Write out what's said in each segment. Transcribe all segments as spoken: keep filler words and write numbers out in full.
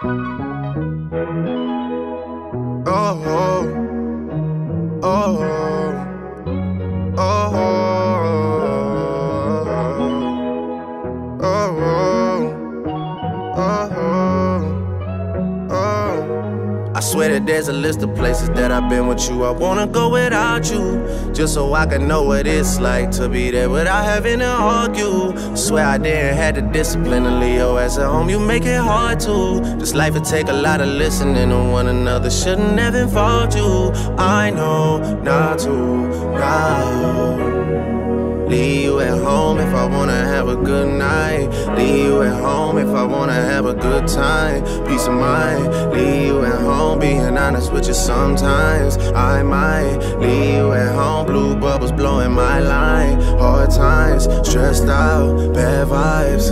Oh, oh, oh, oh, oh, oh, oh. I swear that there's a list of places that I've been with you. I wanna go without you, just so I can know what it's like to be there without having to argue. Swear I didn't have the discipline to leave your ass at home. You make it hard to. This life would take a lot of listening to one another. Shouldn't have involved you. I know not to now. Leave you at home if I wanna have a good night. Leave you at home if I wanna have a good time. Peace of mind. Leave you at home, being honest with you sometimes. I might leave you at home, blue bubbles blowing my line. Hard times, stressed out, bad vibes.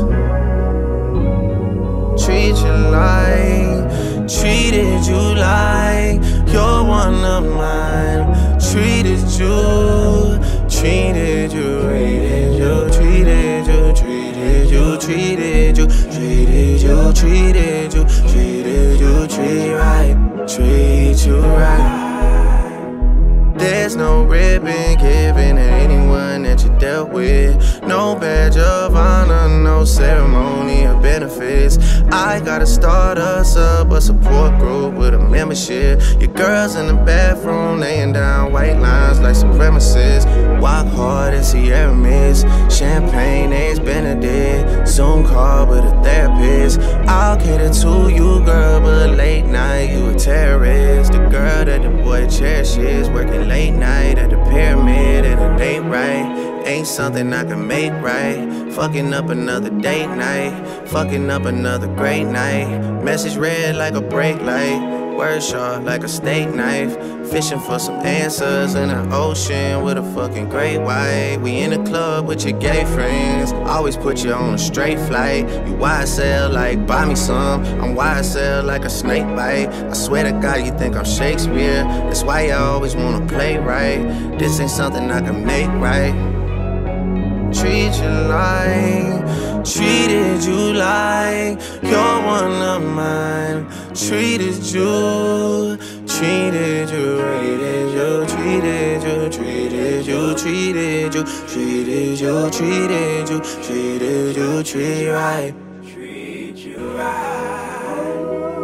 Treat you like, treated you like you're one of mine. Treated you, treated you, treated you, treated you, treated you, treated you, treated you, treated you, treated you, treat right, treat you right. There's no ribbon given to anyone that you dealt with. No badge of honor, no ceremony or benefits. I gotta start us up a support group with a membership. Your girls in the bathroom laying down white lines like supremacists. Walk hard and Sierra Mist. Champagne, eggs Benedict. Zoom call with a therapist. I'll cater to you, girl, but late night you a terrorist. The girl that the boy cherishes, working late night at the pyramid and it ain't right. Ain't something I can make right. Fucking up another date night. Fucking up another great night. Message red like a brake light. Word sharp like a steak knife. Fishing for some answers in the ocean with a fucking great white. We in the club with your gay friends. Always put you on a straight flight. You Y S L like buy me some. I'm Y S L like a snake bite. I swear to God you think I'm Shakespeare. That's why you always wanna play right. This ain't something I can make right. Treat you like, treated you like you're one of mine. Treated you, treated you, treated you, treated you, treated you, treated you, treated you, treated you, treated you, treat right, treat you right.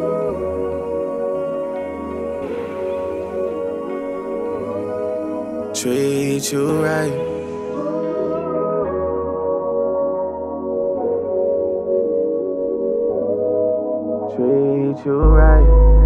Treat you right. Treat you right.